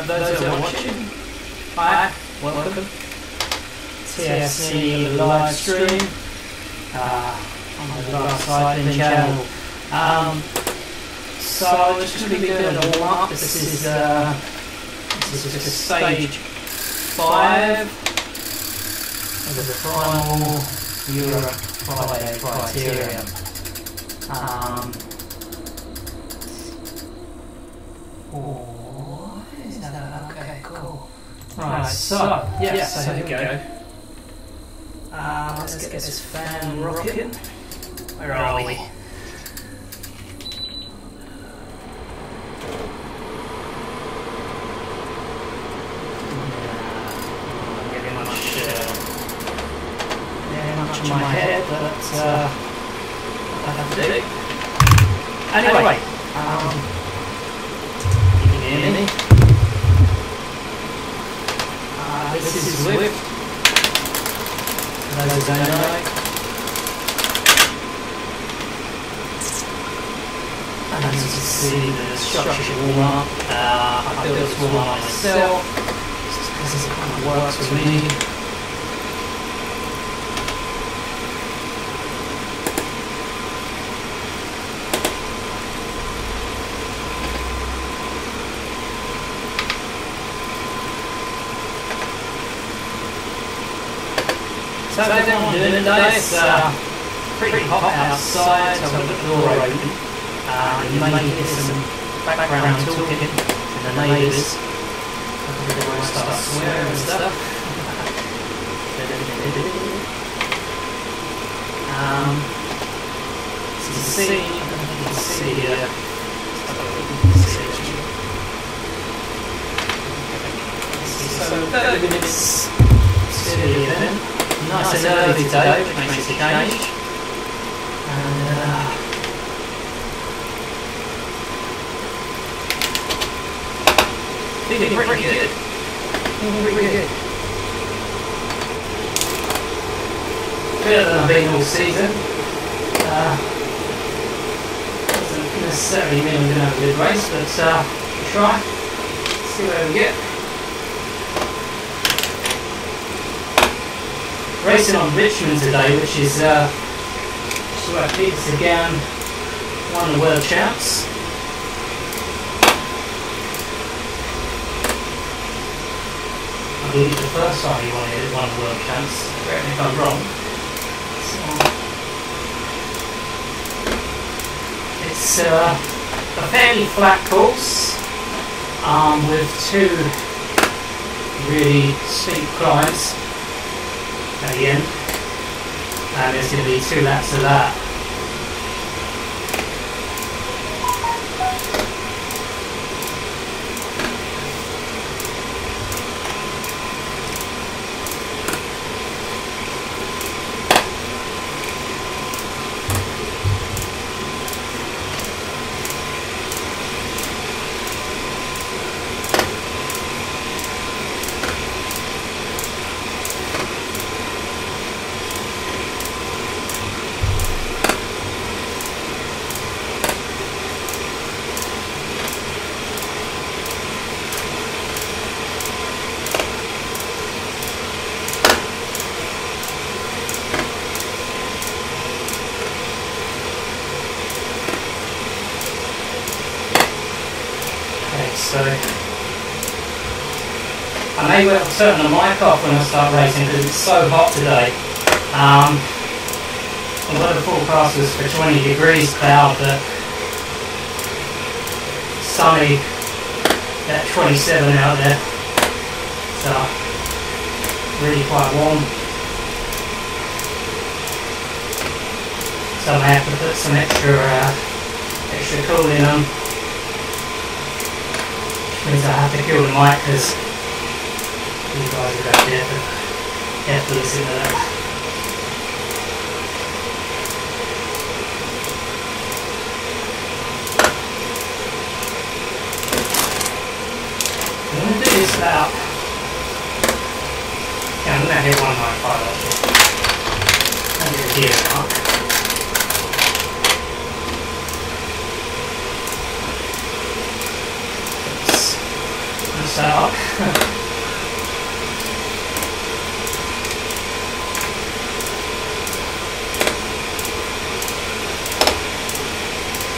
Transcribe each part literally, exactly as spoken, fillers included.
those who are watching. Hi, welcome. T F C live stream uh, on the Last Cycling channel. Um, so we're just going to be doing a warm up. This is uh, this is just stage five of the Primal-Europe Friday Criterium. Um, oh, is that okay? Cool. Right, so yes, yeah, so here we go. Uh, let's, let's get, get this fan rocking. Where are we? we? Much in my head, but uh, I have to do. Anyway, um, you can hear me. Uh, this is Zwift. For those who don't know. And as you can see, the structured warm up. Uh, I built this warm up myself, just because it kind of works for me. So that's what I'm doing today. It's uh, pretty hot outside, so I've got the door open. Uh, you may hear some background talking from the neighbours. Everyone starts swearing and stuff. um, so you can see, I don't know if you can see here. So thirty minutes to the event. Nice and early today, which makes a change. And uh, feeling pretty good. Feeling pretty good. Better than I've been all season. Uh, doesn't necessarily mean we're going to have a good race, but uh, we'll try. See where we get. Racing on Richmond today, which is uh, where Peter Sagan won the world champs. I believe the first time he won it, won the world champs. Correct me if I'm wrong. So, it's uh, a fairly flat course um, with two really steep climbs at the end, and there's going to be two laps of that. So I may well turn the mic off when I start racing because it's so hot today. Um, although the forecast was for twenty degrees cloud, but sunny at twenty-seven out there, so really quite warm. So I may have to put some extra uh, extra cooling on. Means I have to kill the mic because you guys are going to have to, have to listen to that. I'm going to do this about, yeah, I'm going to hit one ninety-five actually. I'm going to do it mark. So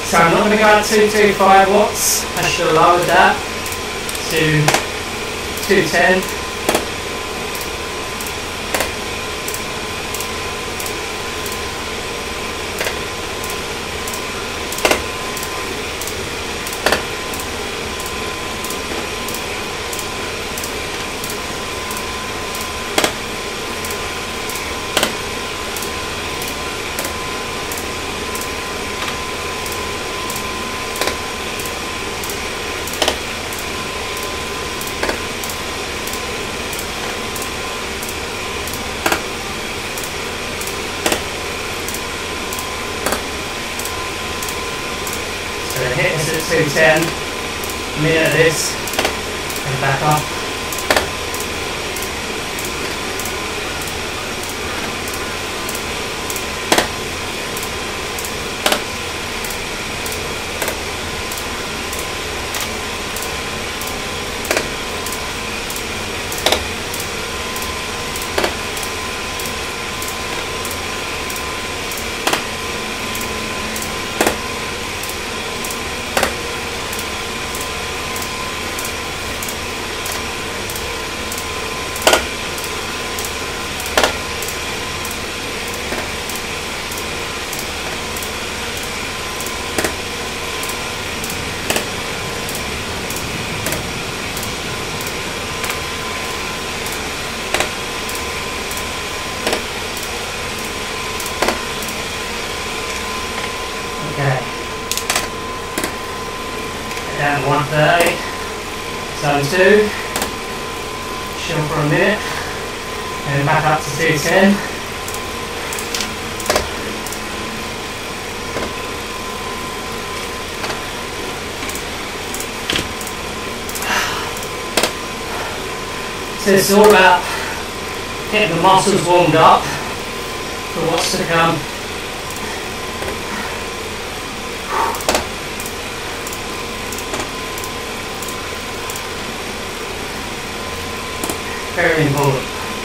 So I'm not going to go at two twenty-five watts. I should have lowered that to two ten. Hit this at two ten, minute of this, and back up. Okay. Down to one thirty. Zone two. Chill for a minute. And back up to two ten. So it's all about getting the muscles warmed up for what's to come. Very important.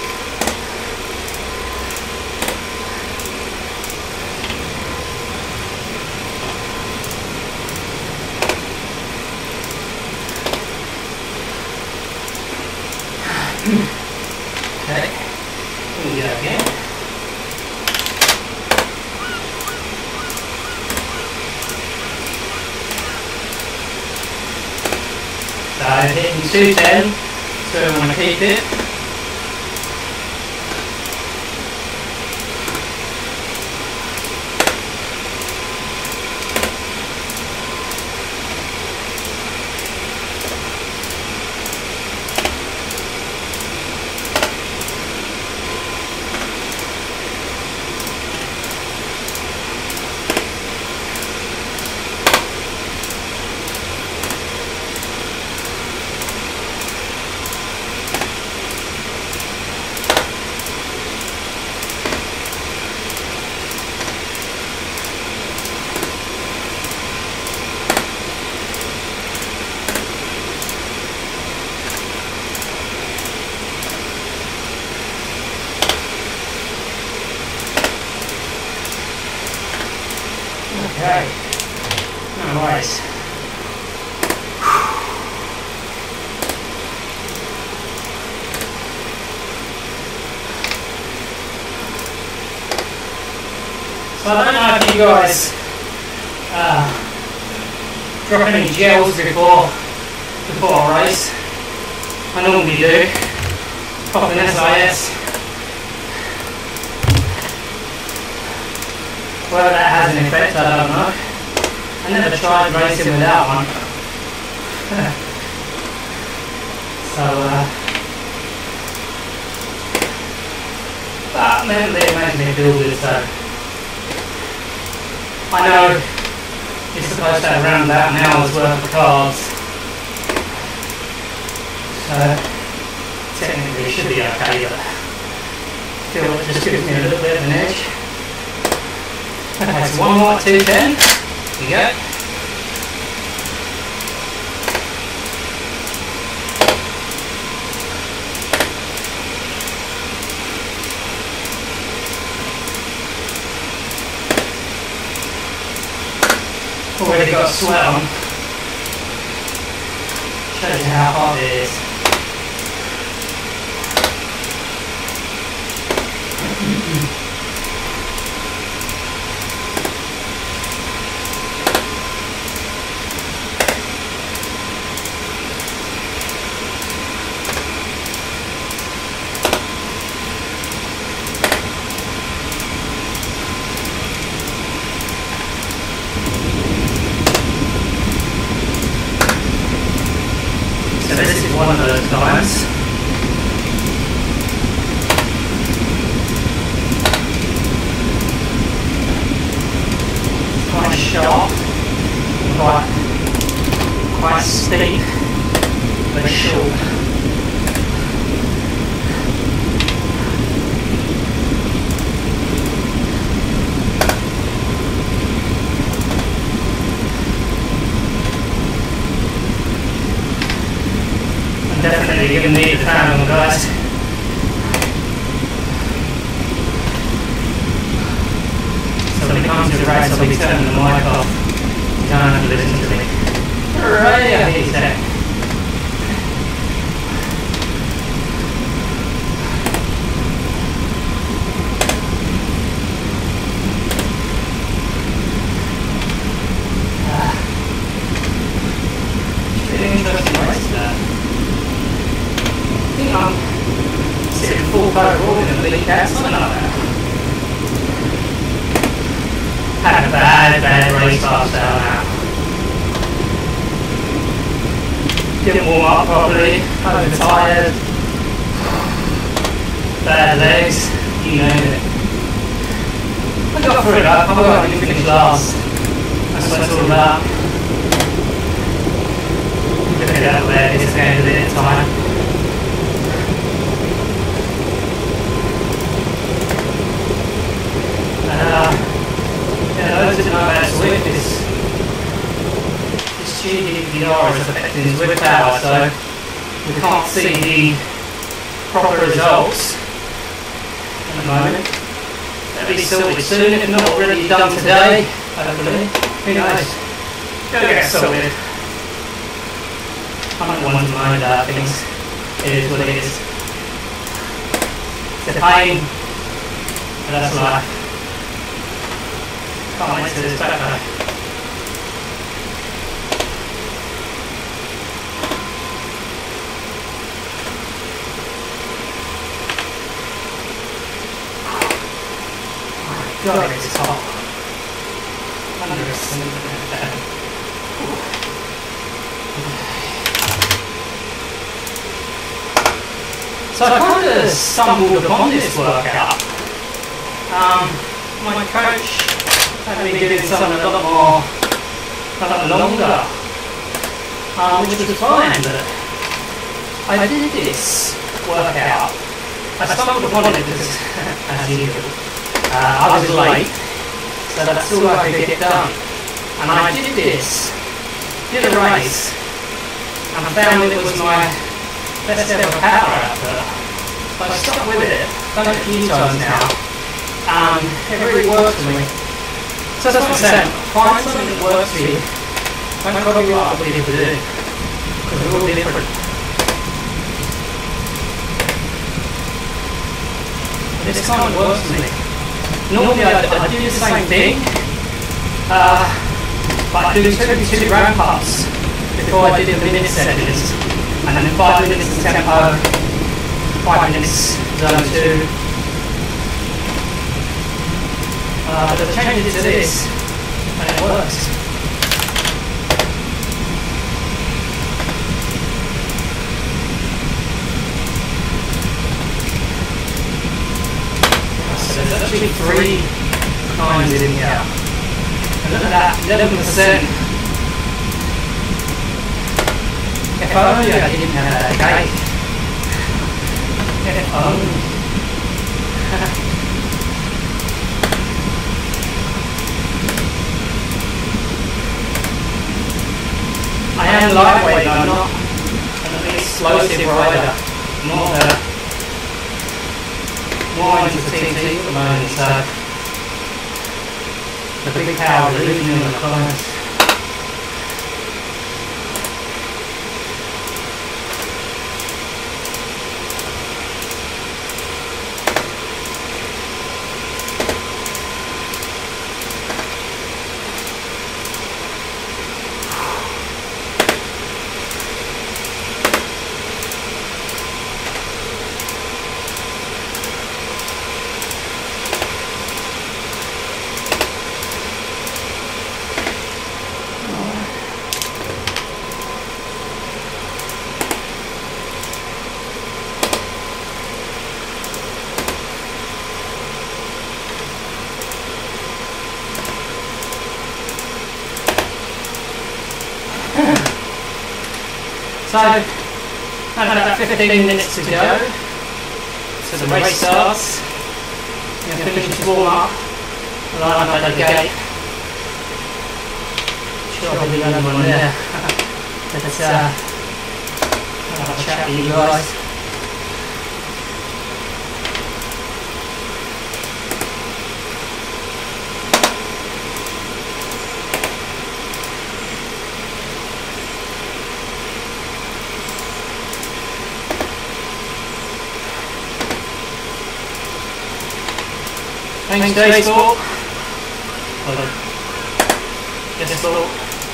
Okay, we can do that again. So hitting two ten, so we want to keep it. Okay, no worries. So I don't know if you guys uh, drop any gels before before a race. I normally do. Pop an S I S. Whether that has an effect, I don't know. I never tried racing without one. so, uh, but mentally it makes me feel good, so. I know you're supposed to have around about an hour's worth of carbs. So, technically it should be okay, but I feel like it just gives me a little bit of an edge. Okay, so one more at two ten. Here we go. already got sweat on. Shows you how hot it is. So this is one of those times. Quite sharp, quite, quite steep, but short. Definitely going to need the fan on, guys. So when it comes to the race, I'll be turning the mic off. You don't have to listen to me. Right, I hear you say. Pretty interesting race there. Um, sitting full boat rolling in the lead cat, something like that. Had a bad, bad race last down now. Didn't warm up properly, overtired, bad legs, you know it. I got through it up, I got to finish last. That's what it's all about. Look at that leg, it's going to be at time. Uh, yeah, those that know about Zwift, this, this G D P R is affecting ZwiftPower, so we can't see the proper results at the moment. That'll be sorted soon, if not already done today, hopefully. Who knows? Go get sorted. I'm not one to moan about things. It is what it is. It's a pain, but that's life. Can't wait to this back though. Oh my god, it's hot. So I kind of stumbled upon this workout. Um, my coach I've been doing something a lot more, a lot longer, um, which was fine, but I did this workout. I stumbled upon it because, as usual, uh, I was late, so that's all I could get done. And I did this, did a race, and I found it was my best ever power output. So I stuck with it, done it a few times now, and it really worked for me. So that's what I'm saying, find something that works for you. Don't copy what other people do, because we're all different. But this kind of works for me. Normally I, I do the same thing, uh, but I do two, two ramp ups before I do the minute sessions, and then five minutes of tempo, five minutes zone two. Uh, but I've changed it to this, and it works. So there's actually three climbs in here. And look at that, eleven percent. If only I didn't have that gate. If only. I am lightweight, but I'm not an explosive rider. More the more into the T T at the moment, so the big power leaving me on the climbs. So, about fifteen minutes to go. So the race starts. You're going to finish the warm up. Line up at the gate. Sure, I'll be the only one there. Let's uh, have a chat with you guys. Thanks, Dave Sport. Yes, Sport.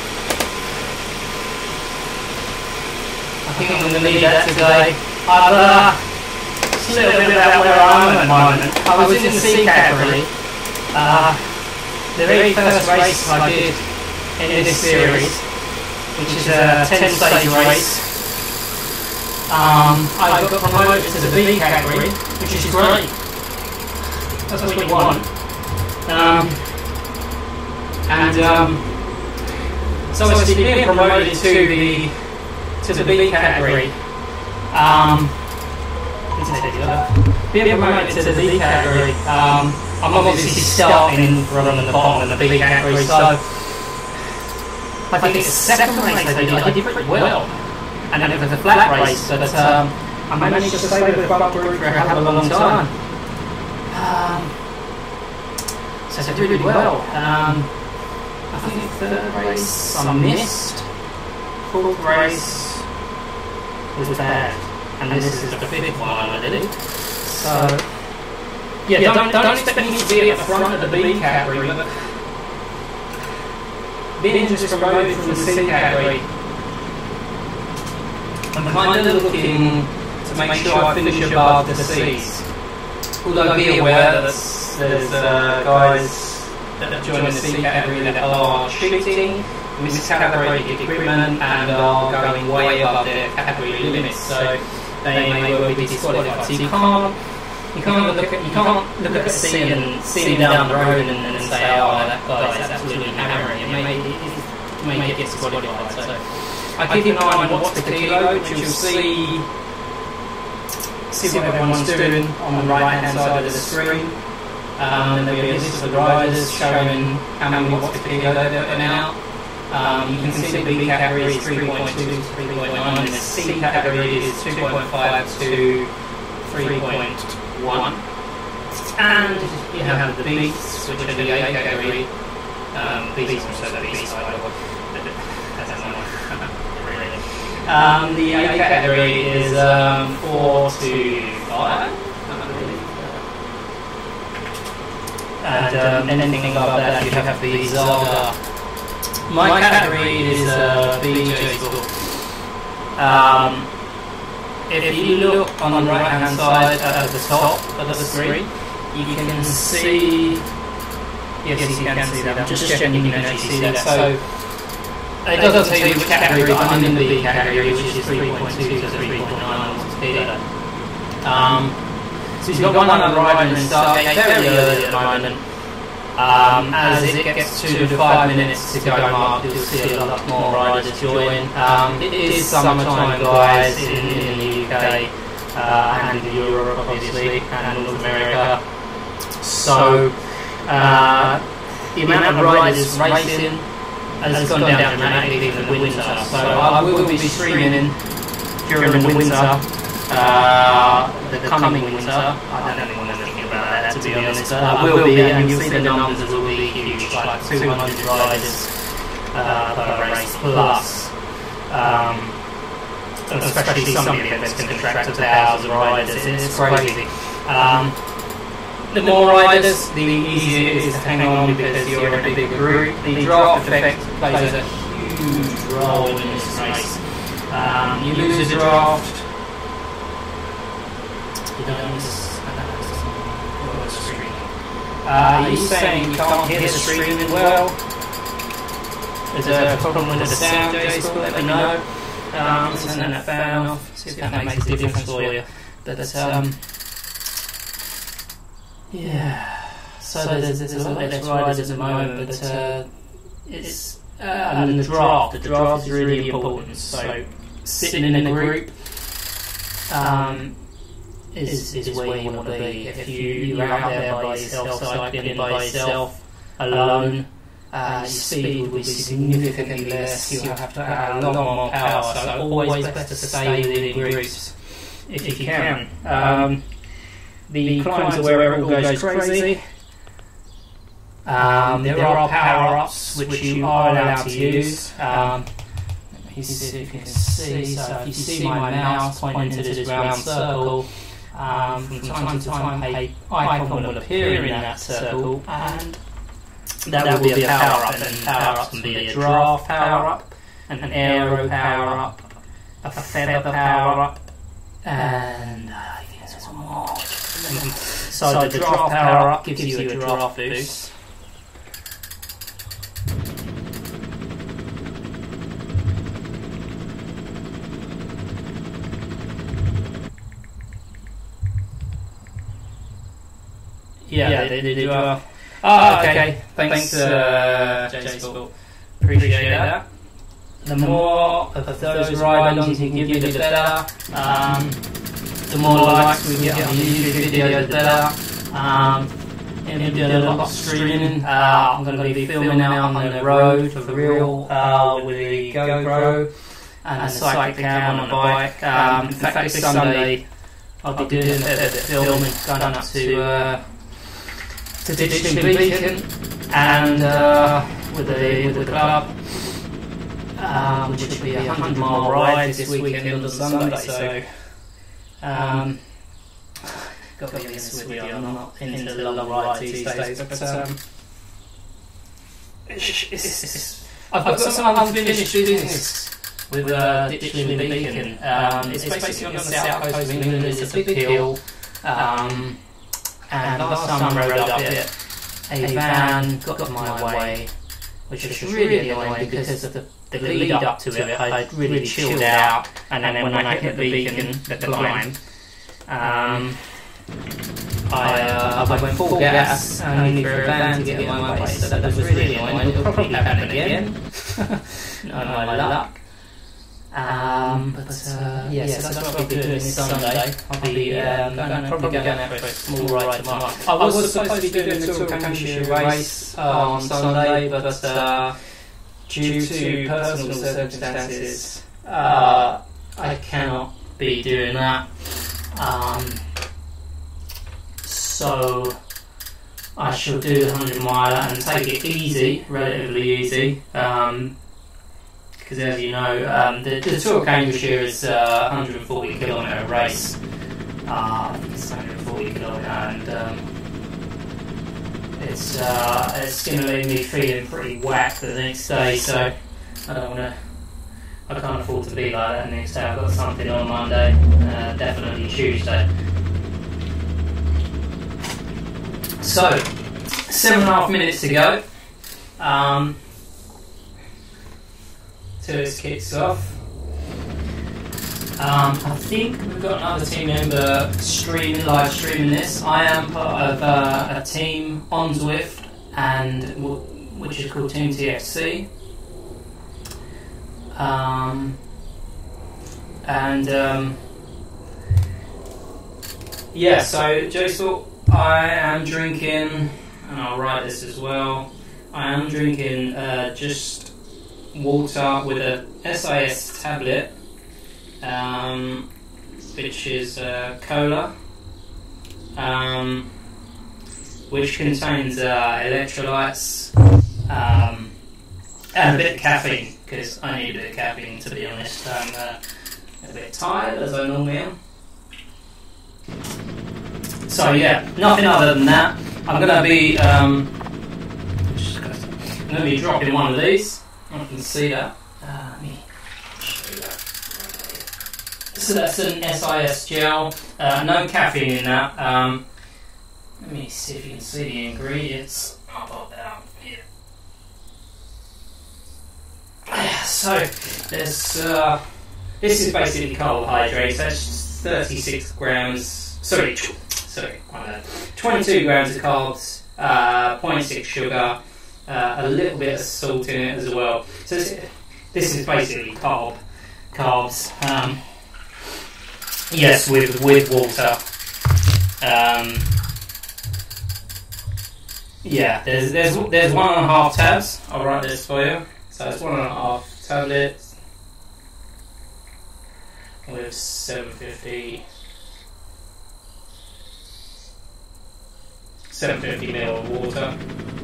I think I'm going to need that today. I've, uh, just a little bit about where I am at the moment. I was in the C category. Uh, the very first race I did in this series, which is a ten stage race, um, I got promoted to the B category, which is great. That's what you want. Um, and um, so obviously being promoted to the to the B category, um, being promoted to the B category, um, I'm obviously starting running at the bottom of the B category, so I think it's the second race I did, I did pretty well, and then it was a flat race, but um, I managed to stay with the front group for a hell of a long time. Um, so I did really well. Um, I think the third race I missed. Fourth race was bad, and this is the fifth one I did. So yeah, don't, don't expect me to be at the front of the B category, but being just promoted from the C category, I'm kind of looking to make sure I finish above the C's. Although be aware that there's uh, guys that join the C category that are cheating, miscalibrated equipment, and are going way above their category limits, so they may well be disqualified. So you can't, you can't look at you can't look at C and see down the road and, and say, oh, that guy is absolutely hammering. It may it may get disqualified. So I keep an eye on what's the kilo, which you'll see. See what everyone's doing on the right hand side of the screen. Um, and there'll be a list of the riders showing how many watts per kilo they're putting out. Um, you can see the B category is three point two to three point nine, and the C category is two point five to three point one. And you have the beats, which are the A category. Um, beats are also the B side. Um, the A category is um, four to five, and um, anything above that you have the Zelda. My category is uh, B J Sport. Um, if you look on the right hand side at the top of the screen, you can see, yes you can see that, just checking you can actually see that. So, it doesn't tell you which category, but I'm in the B category, which is three point two to three point nine watts per kilo. Um, so you've got one other rider in the start gate very early at the moment. Um, as it gets to the five minutes to go mark, you'll see a lot more riders join. Um, it is summertime, guys, in, in the U K uh, and in Europe, obviously, and North America. So uh, the amount of riders racing has gone down dramatically in the winter, so I will be streaming during the winter, uh, the coming winter. I don't even want to think about that, to be honest, but I will be, and you'll see the numbers will be huge, like two hundred riders uh, per race plus, um, especially some of the events can attract a thousand riders. It's crazy. Um, The more riders, the easier it is to hang on because you're in a big group. The draft effect plays a huge role in this race. Um, you lose a draft, you don't understand the streaming. Uh, are you saying you can't hear the streaming well? Is there a problem with the sound, Jason? Let me know. Um, turn that fan off, see if that makes a difference for you. But, um, yeah, so, so there's, there's a lot less riders at the moment, but uh, it's uh, and the draft. The draft is really important. So sitting in a group um, is, is where you want to be. If you, you're out there by yourself, cycling by yourself, alone, uh, your speed will be significantly less. You'll have to add a lot more power, so always best to stay within groups if you can. Um, the climbs are where it all goes crazy. Um, there are power-ups which you are allowed to use. Um, let me see if you can see. So if you see my mouse pointing to this round circle, um, from time to time a icon will appear in that circle, and that will be a power-up. And power-ups can be a draft power-up, an aero power-up, a feather power-up, and I think there's one more. So the draft power-up gives you a draft boost. Yeah, yeah, they, they do. Uh, oh, okay. okay. Thanks, uh, J-Sport. Appreciate that. The more of those ride-alongs you can give me, the better. Um, the more likes we get on the YouTube video, the better. Um, and we're doing a lot of streaming. Uh, I'm going to be filming out on the road for real uh, with the GoPro and the cycling cam on the bike. Um, in fact, this Sunday I'll be doing a bit of filming, going up to. Uh, to Ditchling Beacon and uh, with the with the club, um, which will be a hundred mile ride this weekend on Sunday. So, um, got to be honest with you, I'm not into the long rides these days, but um, it's, it's, it's, I've got some unfinished business with uh, Ditchling Beacon. Um, it's basically on the south coast of England. It's a big hill. Um, And last time I rode up it, a van got in my way, which was really annoying because of the, the lead up to it. I'd really chilled out, and then when I hit the beacon, the climb, um, I, uh, I went full gas, only for a van to get in my way, so that was really annoying. It'll probably happen again, not my luck. Um, but uh, yeah, so that's what I'll be doing this Sunday. I'll be um, going, probably going out for a small ride tomorrow. I was supposed to be doing the Tour of Cambridgeshire race on Sunday, but uh, due to personal circumstances, uh, I cannot be doing that. Um, so I shall do the hundred mile and take it easy, relatively easy. Um, Because as you know, um, the, the Tour of Cambridgeshire is uh, a one hundred forty kilometre race. Uh, I think it's one hundred forty kilometre, and um, it's uh, it's going to leave me feeling pretty whacked the next day. So I don't want to. I can't afford to be like that the next day. I've got something on Monday, uh, definitely Tuesday. So seven and a half minutes to go. Um, Till it kicks off. Um, I think we've got another team member streaming, live streaming this. I am part of uh, a team on Zwift, and which is called Name T F C. Um, and um, yeah, so J-Sport, I am drinking, and I'll write this as well. I am drinking uh, just. water with a S I S tablet, um, which is uh, cola, um, which contains uh, electrolytes um, and a bit of caffeine, because I need a bit of caffeine, to be honest. I'm uh, a bit tired, as I normally am. So yeah, nothing other than that. I'm going to be um, I'm going to be dropping one of these. I can see that. Uh, let me show you that. So that's an S I S gel. Uh, no caffeine in that. Um, let me see if you can see the ingredients. I'll pop that up here. So there's. Uh, this is basically carbohydrates. That's thirty-six grams. Sorry, sorry, twenty-two grams of carbs. Uh, zero point six sugar. Uh, a little bit of salt in it as well. So this, this is basically carb. carbs. Um, yes, with with water. Um, yeah, there's there's there's one and a half tabs. I'll write this for you. So it's one and a half tablets with seven fifty. seven fifty ml of water.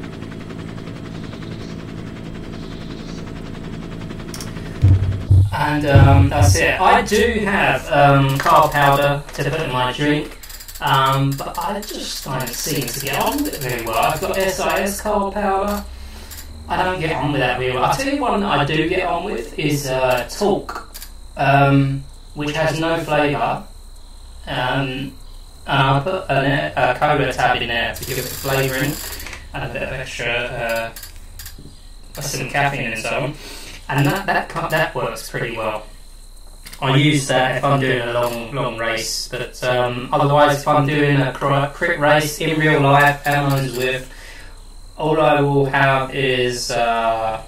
And um, that's it. I do have um, carb powder to put in my drink, um, but I just don't seem to get on with it very well. I've got S I S carb powder. I don't get on with that very well. I'll tell you one that I do get on with is uh, Talk, um, which has no flavour. Um, And I put a, a cola tab in there to give it flavouring and a bit of extra, uh, some caffeine and so on. And that, that that works pretty well. I use that if I'm doing a long long race, but um, otherwise if I'm doing a quick race in real life and on Zwift, all I will have is, uh,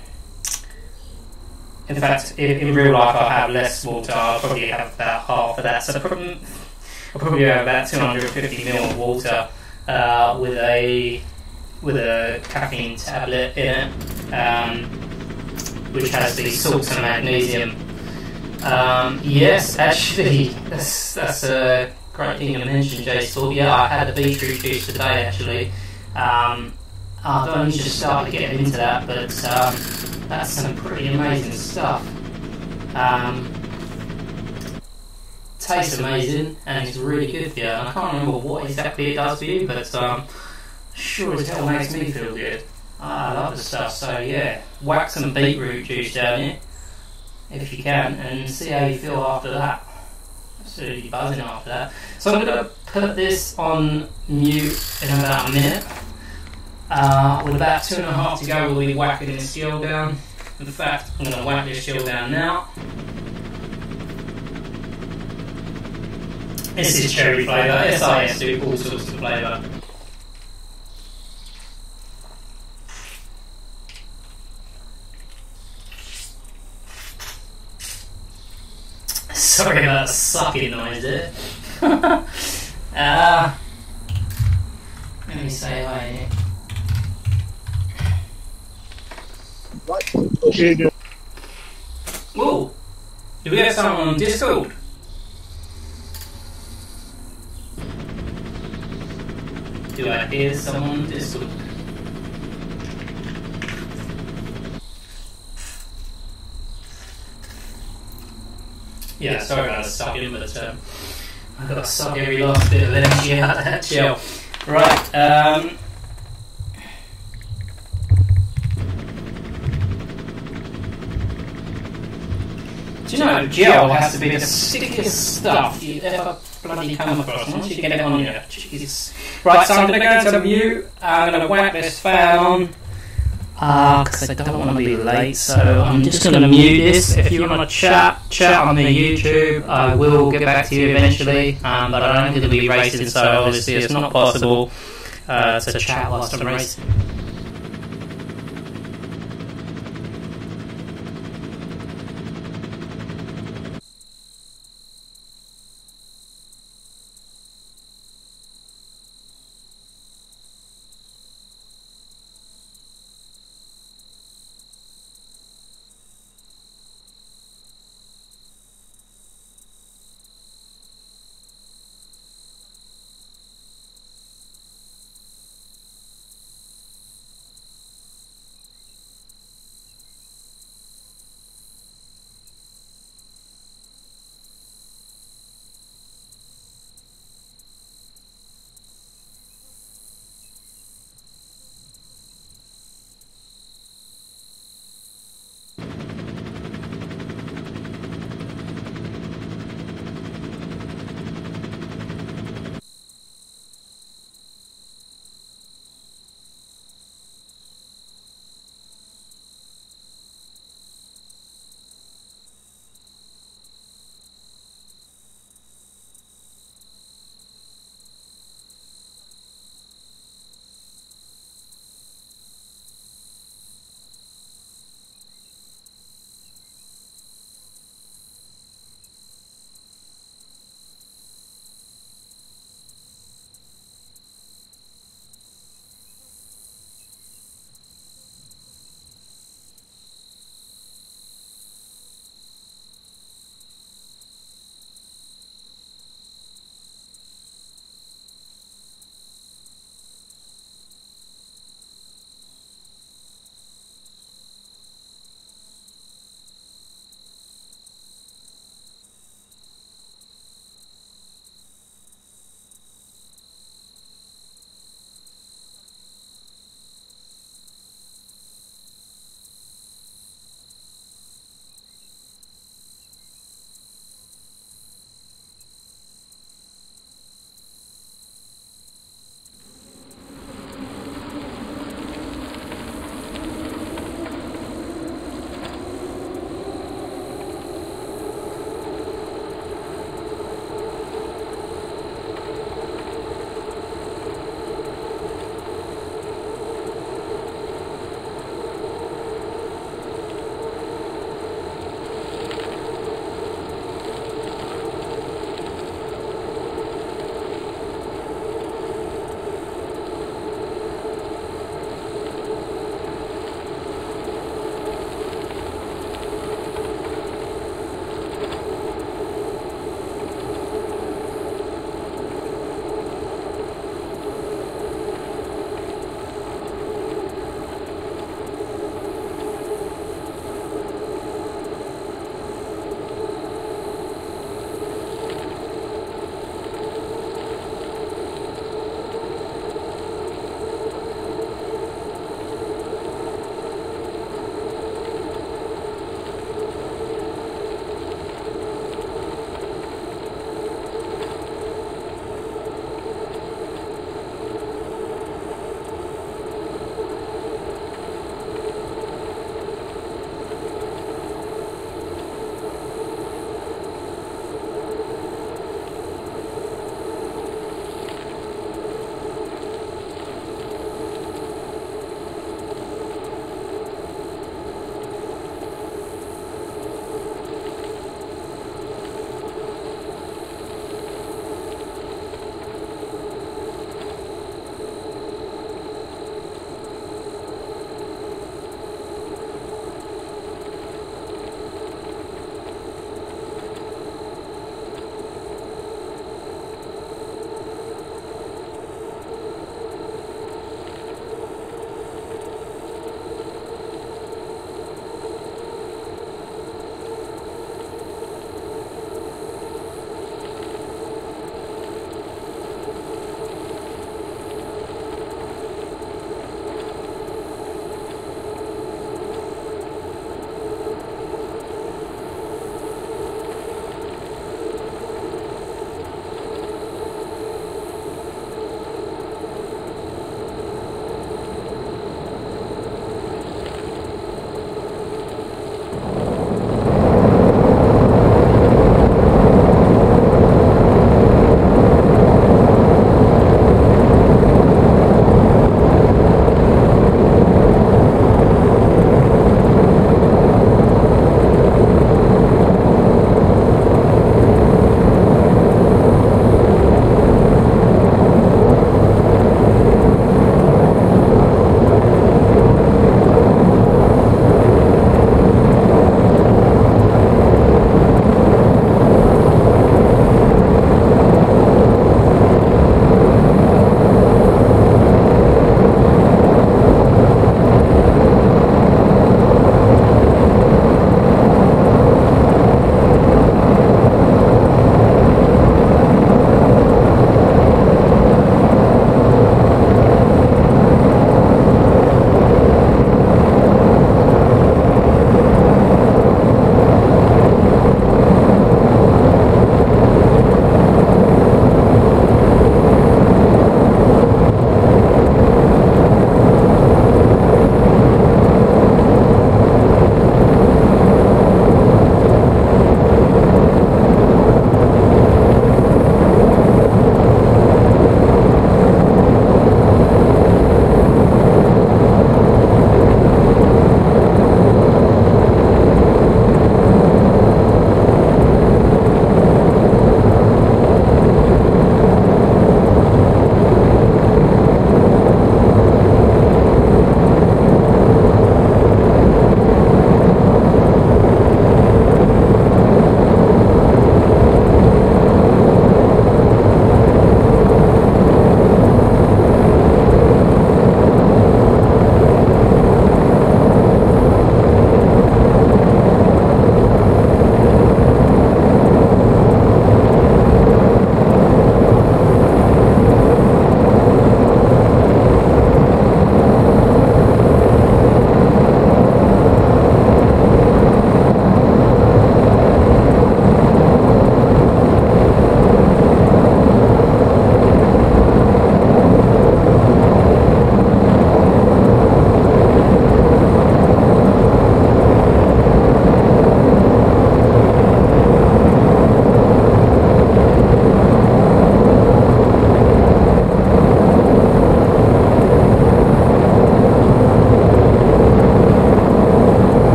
in fact, in, in real life I'll have less water. I'll probably have about half of that. So the I'll probably have about two hundred fifty milliliters of water uh, with a with a caffeine tablet in it, um, which has the salts and magnesium. Um, yes, actually, that's that's a great thing you mentioned, Jay Salt. Yeah, I had a beetroot juice today actually. Um, I've only just started getting into that, but um, that's some pretty amazing stuff. Um, Tastes amazing and it's really good for you, and I can't remember what exactly it does for you, but um, sure as hell makes me feel good. I love the stuff, so yeah, whack some beetroot juice down here if you can and see how you feel after that. Absolutely buzzing after that. So I'm going to put this on mute in about a minute. Uh, with about two and a half to go, we'll be whacking this gel down. In fact, I'm going to whack this gel down now. This is cherry flavour. S I S do all sorts of flavour. Sorry about the sucking noise there. uh, let me say hi here. What? Okay, good. Ooh, do we have someone on Discord? Do I hear someone on Discord? Yeah, sorry about the sucking, but um, I've got to suck every last bit of energy out of that gel. Right, um... do you know gel has to be the stickiest stuff you ever bloody come across once you get it on your cheese. Right, so I'm going to go into the mute, I'm going to whack this fan on, because uh, I don't want to be late, so I'm just going to mute this. If you want to chat, chat on the YouTube, I will get back to you eventually, um, but I don't think it'll be racing, so obviously it's not possible uh, to chat whilst I'm racing.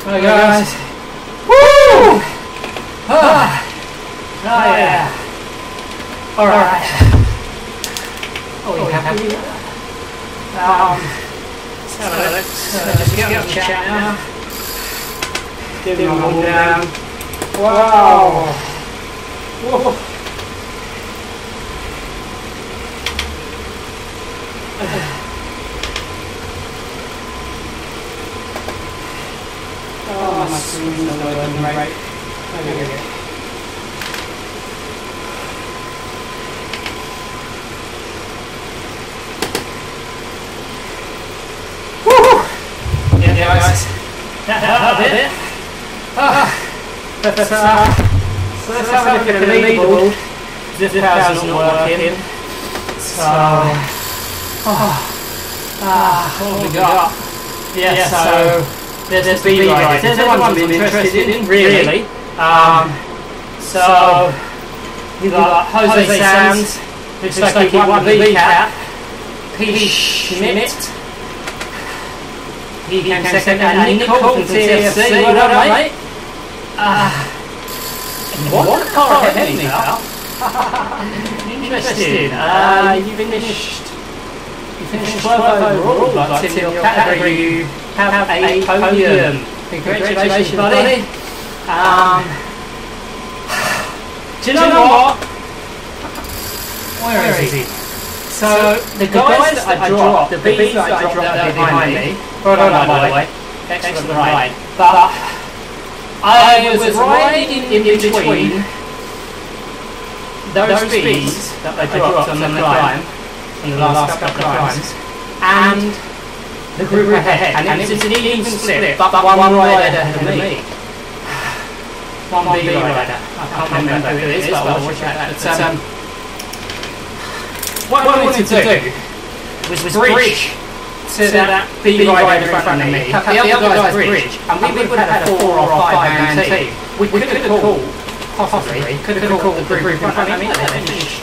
Right guys. Woo! Oh, oh yeah. Alright. Oh, you happy with that? Um, so let's uh, just get on the chat now. Give him a hold down. Wow! Whoa! Oh, my screen's not working right. There we go. Woo! Yeah, guys. That helped a bit. Ah, but, uh, so let's have a look at the leaderboard. ZwiftPower's not working. So, oh, ah, what have we got? Yeah, yeah, so there's, there's the B-riders. There's the ones I'm interested in, really. Um, so, you've got Jose Sands, looks like he won the V-Cap. P. Schmidt, he came second, and Nick from T F C, well done, mate. Uh, what car ahead of me, pal? Interesting. Uh, you finished. You finished twelfth overall, but in your category you have a podium. Congratulations, buddy. Um, do you know what? Where is he? So the guys that I dropped, the Bs that I dropped there behind me. Well done, by the way. Excellent ride. But I was riding in between those Bs that I dropped on the climb, on the last couple of climbs, and the group ahead, and it was an even split, but one rider ahead of me. One B rider. I can't remember who it is, but I'll watch that. But um, what I wanted to do was bridge to that B rider in front of me, cut the other guy's bridge, and we would have had a four or five man team. We could have called, possibly, could have called the group in front of me, and they finished.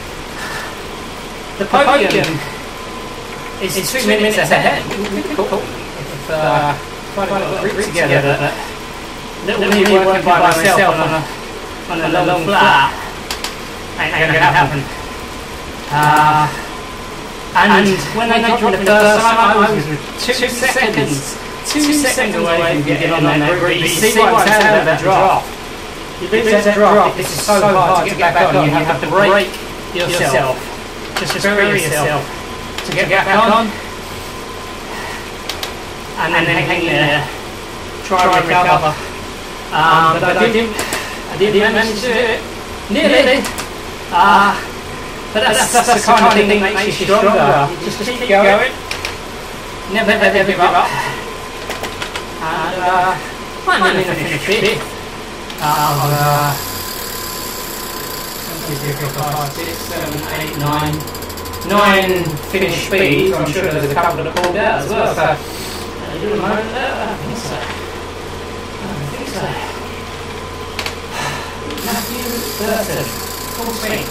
The podium is two minutes ahead. We could call if uh, I got a group together that little me working by myself on a, on a long flat ain't going to happen. Uh, and, and when they dropped the first time, I was two, two seconds, two seconds away from getting on that group. You see what I'm saying about that drop? You lose that drop, this is so hard to get back on. You have to break yourself, just bury yourself to get back on, and then hang there, try and recover. Um, but I didn't, I didn't manage to do it. Nearly. Uh, But that's, that's, that's the kind of thing that makes you stronger. You just, just keep going. Never, never, never give up. And uh, might not even finish fifth. Um, uh, five, six, seven, eight, nine. Nine finished speeds. I'm sure there's a couple that pulled out as well. So, uh, you don't mind that? I think so. I think so. Matthew Burton, full speed.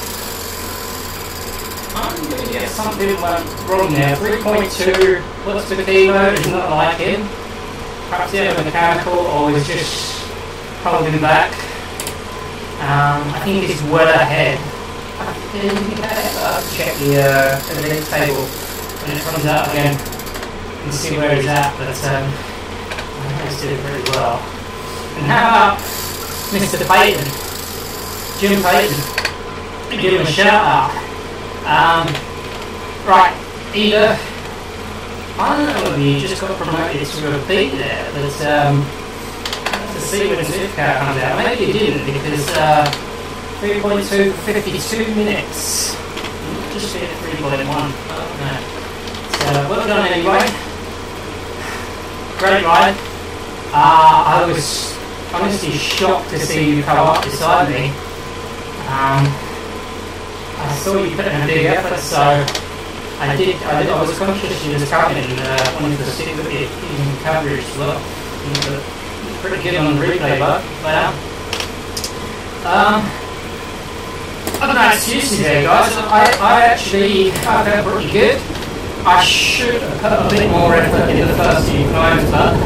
I'm going to get something wrong there. three point two, what's the kilo? It's not like him. Perhaps the other mechanical, or he's just holding back. Um, I think he's well ahead. I'll check the, uh, the league table when it comes out again and see where he's at, but um, I think he's doing pretty well. And how about Mister Payton? Jim Payton? Give him a shout out. Um, right, either, I don't know whether you just got promoted to a beat there, but um, to see when ZwiftPower comes out. Maybe you didn't, because uh, three point two, fifty-two minutes. Just hit three point one. Oh, no. So, well done anyway. Great ride. Uh, I was honestly shocked to see you come up beside me. Um, I saw you put in a big effort, so I did. I, did, I was conscious you was coming and uh, wanted to stick with you using coverage as well. You were pretty good on the replay, but well, um, I don't know excuses there, guys. I, I actually I felt pretty good. I should have put a bit more effort in the first few climbs, but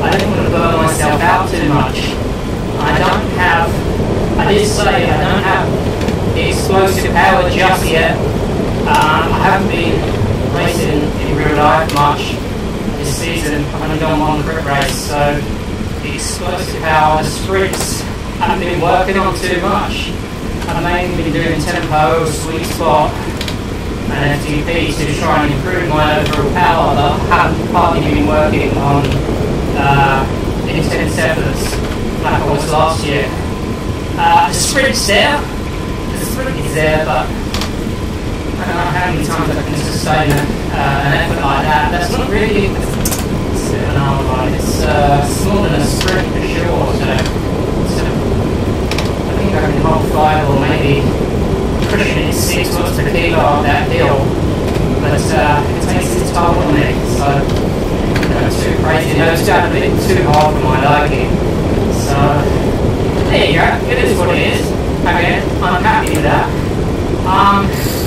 I didn't want to burn myself out too much. I don't have, I did say I don't have the explosive power just yet. Um, I haven't been racing in real life much this season. I've only done one crit race, so the explosive power, the sprints, I haven't been working on too much. I've mainly been doing tempo, sweet spot, and F T P to try and improve my overall power, but I haven't partly been working on uh, intense efforts like I was last year. Uh, the sprint's there, the sprint is there, but I don't know how many times I can sustain a, uh, an effort like that. That's not really an hour line, it's uh, smaller than a sprint for sure, so, so I think I can hold five or maybe pushing it six watts per kilo up that hill, but uh, it takes its toll on me, so you know, too crazy. No, it's got a bit too hard for my liking. So there you go. It is what it is. Again, I'm happy with that. Um,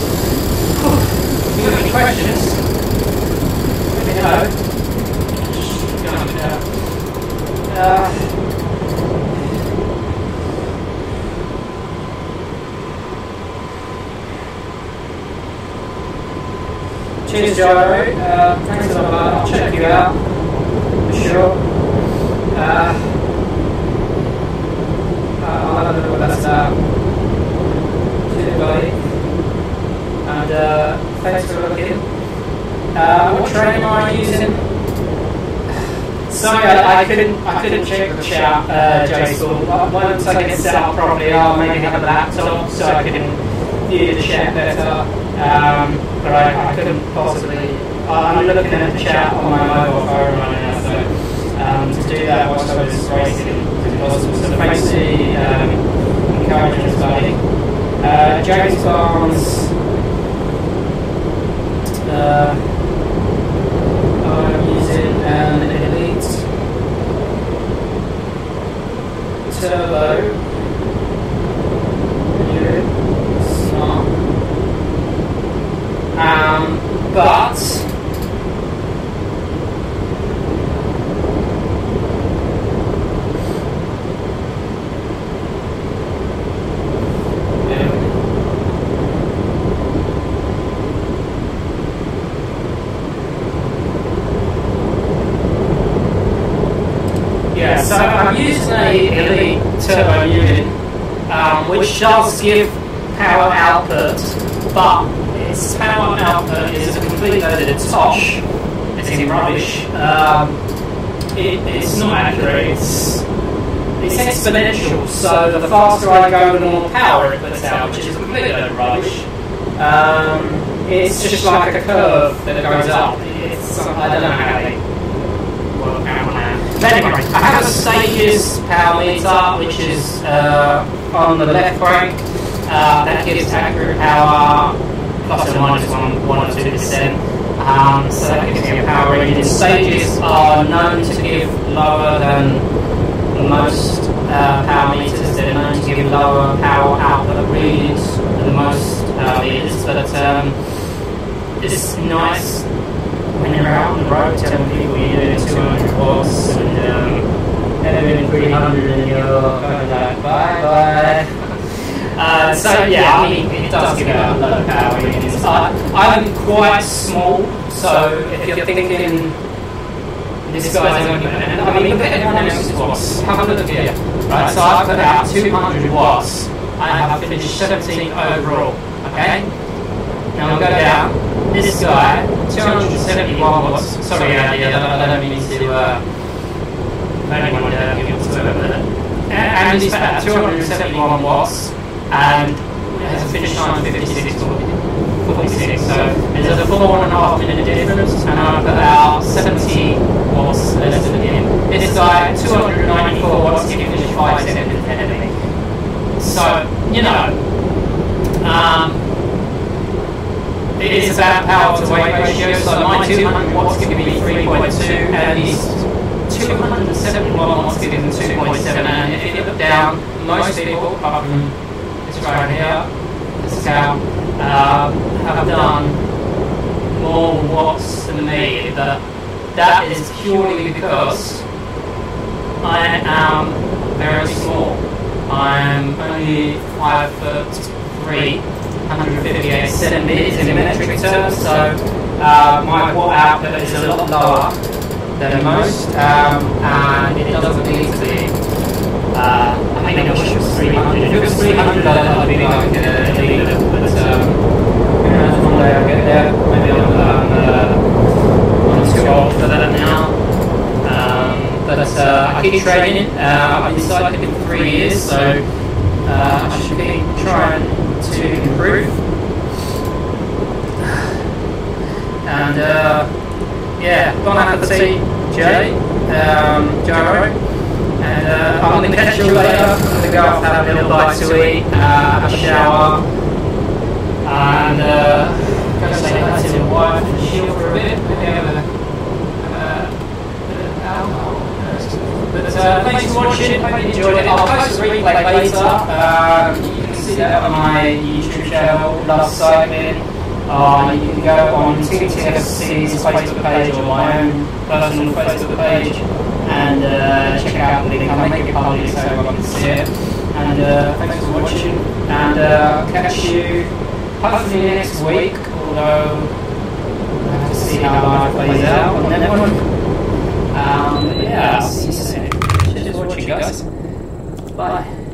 if you have any questions, let me know. Uh, Cheers, Gyro. Uh, thanks a lot. I'll check you out for sure. Uh, uh, I'll have a look what that's about. Cheers, buddy. And uh, thanks for looking. Uh, what train am I using? Sorry, I, I couldn't. I couldn't check the chat, uh, J School. Once I get set up properly, I'll maybe have a laptop so I can view the chat better. Um, but I, I couldn't possibly. I'm looking at the chat on my mobile phone right now, so um, to do that whilst I was racing is impossible. So thanks to um, encouraging us, buddy. Uh, James Barnes. Uh, I'm using an Elite Turbo. Smart. Um, but yeah, so I'm using a Elite Turbo unit, um, which does give power output, but its power output is a complete load of tosh. It's in rubbish. Um, it, it's not accurate. It's it's exponential. So the faster I go, the more power it puts out, which is a complete load of rubbish. Um, it's just like a curve that goes up. It's I don't know how they work out now. But anyway, I have a stages power meter, which is uh, on the left crank. Uh, that gives accurate power, plus or minus one, one or two percent. Um, so that gives me a power reading. Stages are known to give lower than most uh, power meters. They're known to give lower power output readings than most uh, meters. But um, it's nice when you're out on the road telling people you're doing two hundred watts and um, they're doing three hundred and you're kind of like, bye bye. Uh, so yeah, I mean, it does give out low power readings. Uh, I'm quite small, so if you're thinking this guy's only, and I mean, look at everyone else's watts. Have a look here, right? So I put out two hundred watts. I have finished seventeenth overall. Okay. Now we'll go down. This guy, two hundred seventy-one watts. Sorry, Andy, I don't, I don't mean to. Uh, I don't want to give it to him, but and he's at two hundred seventy-one watts. And it has a finish time of fifty-six forty-six, so there's a four and a half minute difference, and I put out seventy watts less than him. This guy, two hundred ninety-four watts, he finished five seconds ahead of me. So, you know, um, it is about power to weight ratio, so my two hundred watts give me three point two, and his two hundred seventy-one watts give him two point seven, and if you look down, most people, apart from right here, this cow, uh, have done more watts than me, but that is purely because I am very small. I'm only five foot three, one hundred fifty-eight centimetres in metric terms, so uh, my watt output is a lot lower than most, um, and it doesn't need to be. Uh, I mean, I wish it was three hundred. If it was three hundred, I'd be like a leader, but um, who knows, one day I'll get there. Maybe I'm, um, uh, I'm too old for that now. Um, but uh, I keep training. Uh, I've been cycling for three years, so uh, I should be trying to improve. And uh, yeah, bon appetit, Jay, um, Gyro. And uh, I'm going to catch you later. I'm going to go off, have a little bite to eat, uh, have a shower, and uh, go say hi to the wife and chill for a bit. Maybe have a, uh, bit of alcohol. But uh, thanks for watching. Hope you enjoyed it. I'll post a replay later. Um, you can see that on my YouTube channel, Love Cycling. Uh, you can go on T F C's Facebook page or my own personal Facebook page and uh, check out the link. I'll make it public so everyone can see it. And uh, thanks for watching, and uh, I'll catch you hopefully next week, although we'll have to see how life plays out on that one. Um, but yeah, I'll see you soon. Cheers for watching, guys. Bye.